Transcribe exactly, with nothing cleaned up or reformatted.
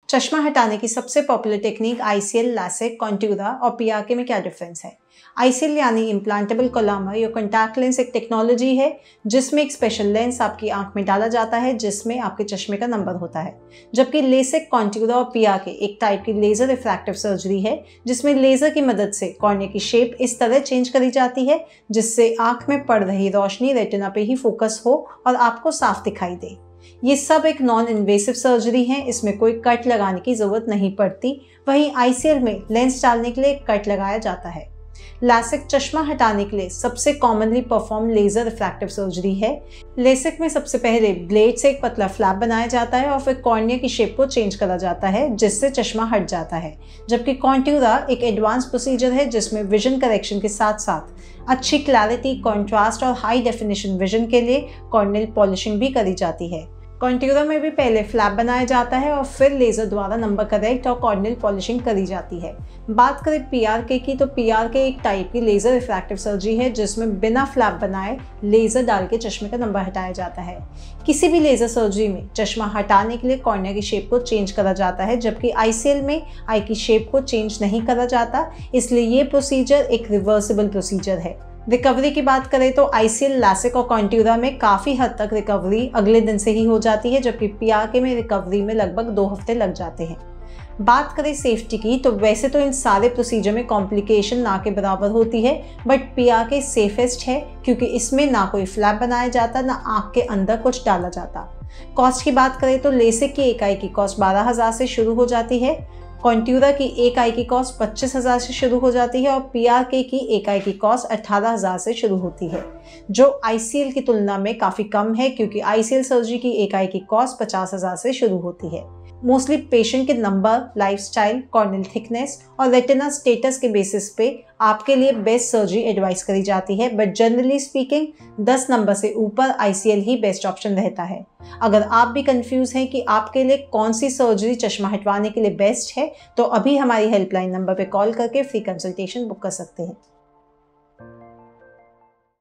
चश्मा हटाने की सबसे popular technique ICL, LASIK, Contoura और पीआरके में क्या डिफरेंस है? आईसीएल यानी इम्प्लांटेबल कोलामर या कॉन्टैक्ट लेंस एक टेक्नोलॉजी है जिसमें एक स्पेशल लेंस आपकी आंख में डाला जाता है जिसमें आपके चश्मे का नंबर होता है। जबकि लेसिक, कॉन्ट्यूरा और पीआरके एक टाइप की लेजर रिफ्रैक्टिव सर्जरी है जिसमें लेजर की मदद से कॉर्निया की शेप इस तरह चेंज करी जाती है जिससे आंख में पड़ रही रोशनी रेटिना पे ही फोकस हो और आपको साफ दिखाई दे। ये सब एक नॉन इन्वेसिव सर्जरी है, इसमें कोई कट लगाने की जरूरत नहीं पड़ती। वहीं आईसीएल में लेंस डालने के लिए कट लगाया जाता है। लैसिक चश्मा हटाने के लिए सबसे commonly perform laser refractive surgery है। लेसिक में सबसे पहले ब्लेड से एक पतला फ्लैप बनाया जाता है और फिर कॉर्निया की शेप को चेंज करा जाता है जिससे चश्मा हट जाता है। जबकि कॉन्ट्यूरा एक एडवांस प्रोसीजर है जिसमें विजन करेक्शन के साथ साथ अच्छी क्लैरिटी, कॉन्ट्रास्ट और हाई डेफिनेशन विजन के लिए कॉर्नियल पॉलिशिंग भी करी जाती है। कॉन्ट्यूरा में भी पहले फ्लैप बनाया जाता है और फिर लेजर द्वारा नंबर करेक्ट और कॉर्नियल पॉलिशिंग करी जाती है। बात करें पीआरके की, तो पीआरके एक टाइप की लेजर रिफ्रैक्टिव सर्जरी है जिसमें बिना फ्लैप बनाए लेजर डाल के चश्मे का नंबर हटाया जाता है। किसी भी लेजर सर्जरी में चश्मा हटाने के लिए कॉर्निया की शेप को चेंज करा जाता है, जबकि आईसीएल में आई की शेप को चेंज नहीं करा जाता, इसलिए ये प्रोसीजर एक रिवर्सिबल प्रोसीजर है। रिकवरी की बात करें तो आईसीएल, लैसिक और कॉन्ट्यूरा में काफ़ी हद तक रिकवरी अगले दिन से ही हो जाती है, जबकि पीआरके में रिकवरी में लगभग दो हफ्ते लग जाते हैं। बात करें सेफ्टी की, तो वैसे तो इन सारे प्रोसीजर में कॉम्प्लिकेशन ना के बराबर होती है, बट पीआरके सेफेस्ट है क्योंकि इसमें ना कोई फ्लैप बनाया जाता, ना आँख के अंदर कुछ डाला जाता। कॉस्ट की बात करें तो लेसिक की एक आई की कॉस्ट बारह हज़ार से शुरू हो जाती है, कॉन्ट्यूरा की एक आई की कॉस्ट पच्चीस हज़ार से शुरू हो जाती है और पीआरके की एक आई की कॉस्ट अठारह हज़ार से शुरू होती है, जो आईसीएल की तुलना में काफ़ी कम है क्योंकि आईसीएल सर्जरी की एक आई की कॉस्ट पचास हज़ार से शुरू होती है। मोस्टली पेशेंट के नंबर, लाइफस्टाइल, कॉर्नियल थिकनेस और रेटिना स्टेटस के बेसिस पे आपके लिए बेस्ट सर्जरी एडवाइस करी जाती है, बट जनरली स्पीकिंग दस नंबर से ऊपर आईसीएल ही बेस्ट ऑप्शन रहता है। अगर आप भी कंफ्यूज हैं कि आपके लिए कौन सी सर्जरी चश्मा हटवाने के लिए बेस्ट है, तो अभी हमारी हेल्पलाइन नंबर पे कॉल करके फ्री कंसल्टेशन बुक कर सकते हैं।